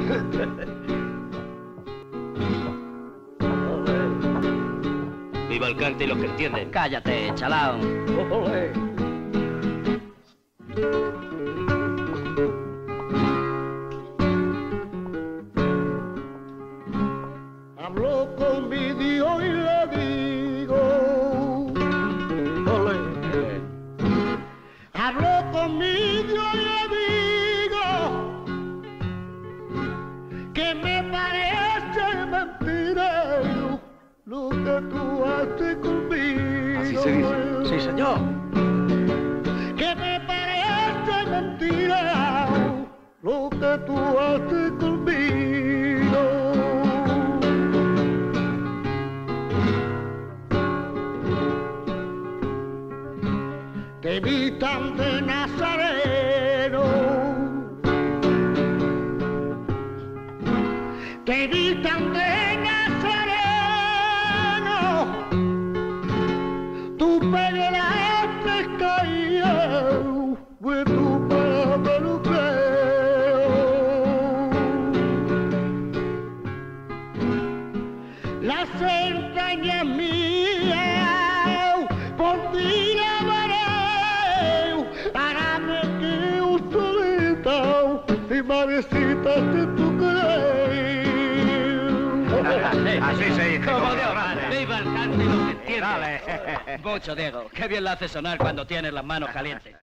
Viva el cante y los que entienden. Cállate, chalao. Ole. Hablo con mi Dios y le digo, ole. Hablo con mi Dios y le digo que me parece mentira lo que tú haces conmigo. Así se dice. Sí, señor. Que me parece mentira lo que tú haces conmigo. Te vi tan de Nazareno, te vi tan de Nazareno, tu pelo la caía, fue tu padre lo creo. Las entrañas mías, por ti la harame que un solita y madrecita de tu querer. Así se dice. Como Dios manda. Viva el cante y los que entienden. Mucho, Diego. Qué bien la hace sonar cuando tienes las manos calientes.